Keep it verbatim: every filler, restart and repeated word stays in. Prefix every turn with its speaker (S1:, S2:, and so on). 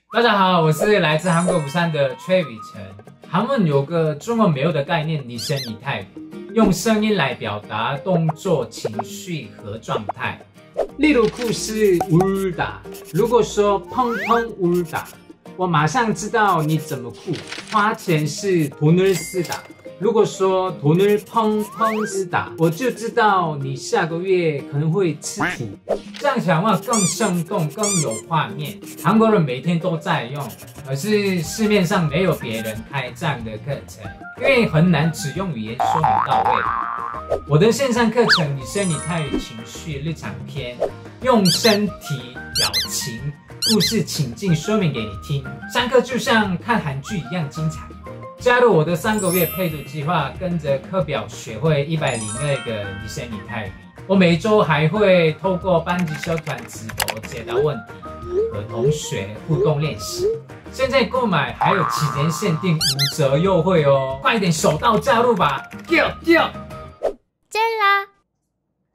S1: 大家好，我是来自韩国釜山的崔宇成。韩文有个中文没有的概念，拟声拟态，用声音来表达动作、情绪和状态。例如哭是울다，如果说펑펑 울다，我马上知道你怎么哭。花钱是돈을 쓰다，如果说돈을 펑펑 쓰다，我就知道你下个月可能会吃土。这样讲话更生动，更有画面。韩国人每天都在用，可是市面上没有别人开这样的课程，因为很难只用语言说明到位。我的线上课程拟声拟态与情绪日常篇，用身体、表情、故事情境说明给你听。上课就像看韩剧一样精彩。加入我的三个月配读计划，跟着课表学会一百零二个拟声拟态语。我每周还会透过班级社团直播解答问题，和同学互动练习。现在购买还有期间限定五折优惠哦，快点手到加入吧！Go Go！
S2: 젤라